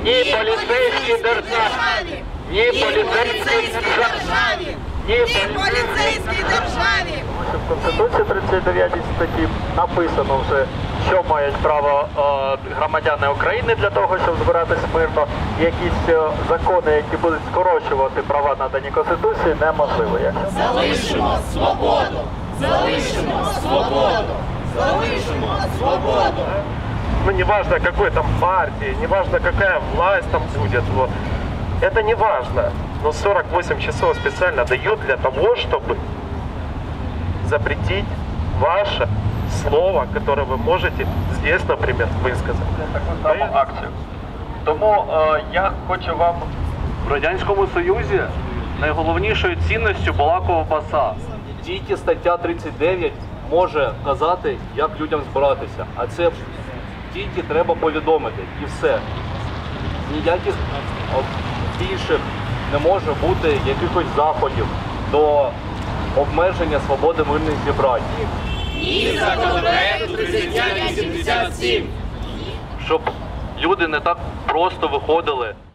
Ні поліцейській державі! Ні поліцейській державі! Ні поліцейській державі! В Конституції 39 статті написано вже, що мають право громадяни України для того, щоб збиратись мирно. Якісь закони, які будуть скорочувати права, надані Конституції, неможливо. Залишимо свободу! Залишимо свободу! Залишимо свободу! Ну, неважно, какой там партии, неважно, какая власть там будет, вот. Это не важно. Но 48 часов специально дают для того, чтобы запретить ваше слово, которое вы можете здесь, например, высказать. Акцію. Тому я хочу вам... В Радянському Союзі найголовнішою цінністю була ковбаса. Тільки стаття 39 може казати, як людям збиратися. А це тільки треба повідомити. І все. Ніяких більших не може бути якихось заходів до обмеження свободи мирних зібрань. Ні законопроекту 3587! Щоб люди не так просто виходили.